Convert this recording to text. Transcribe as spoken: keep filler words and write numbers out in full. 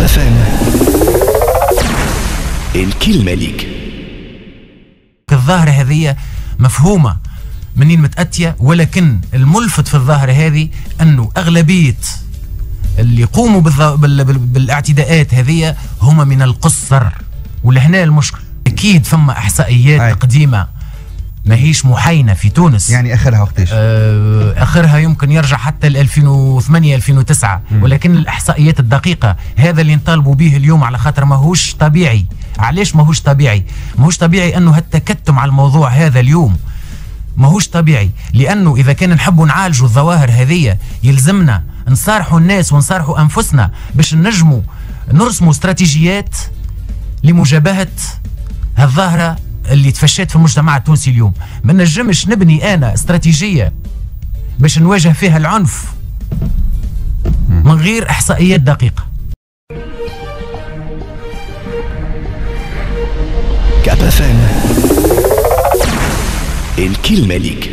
كابا فام الكلمة ليك. الظاهرة هذه مفهومة منين متأتية، ولكن الملفت في الظاهرة هذه أنه أغلبية اللي يقوموا بالاعتداءات هذه هم من القصر، ولهنا المشكل. أكيد فما إحصائيات هاي. قديمة ماهيش محاينة في تونس. يعني آخرها وقتاش؟ آه آخرها يمكن يرجع حتى ل ألفين وثمانية ألفين وتسعة، ولكن الإحصائيات الدقيقة هذا اللي نطالبوا به اليوم، على خاطر ماهوش طبيعي. علاش ماهوش طبيعي؟ ماهوش طبيعي أنه هالتكتم على الموضوع هذا اليوم ماهوش طبيعي، لأنه إذا كان نحبوا نعالجوا الظواهر هذه يلزمنا نصارحوا الناس ونصارحوا أنفسنا باش نجموا نرسموا استراتيجيات لمجابهة هالظاهرة اللي تفشت في المجتمع التونسي اليوم. ما نجمش نبني أنا استراتيجية باش نواجه فيها العنف من غير إحصائيات دقيقة. كابا فام الكلمة ليك.